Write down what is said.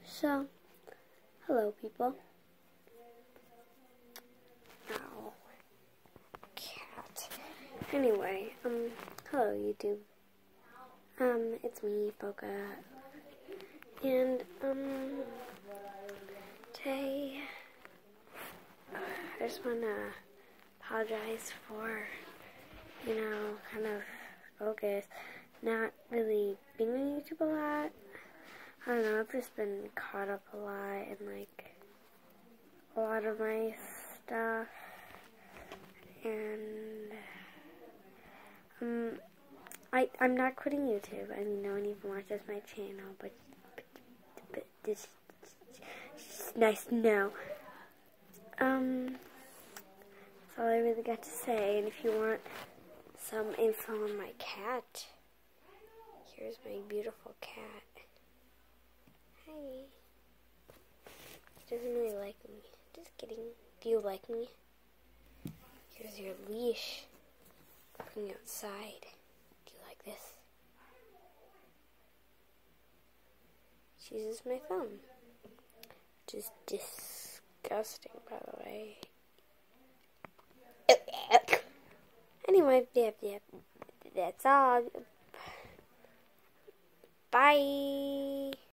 So, hello people. Ow. Cat. Anyway, hello YouTube. It's me, Poca. And, today, I just wanna apologize for, kind of focus, not really being on YouTube a lot. I don't know, I've just been caught up a lot in, a lot of my stuff, and, I'm not quitting YouTube. I mean, no one even watches my channel, but it's nice to know. That's all I really got to say, and if you want some info on my cat, here's my beautiful cat. Hi. He doesn't really like me. Just kidding. Do you like me? Here's your leash. Going outside. Do you like this? She uses my phone. Which is disgusting, by the way. Anyway, yeah. That's all. Bye.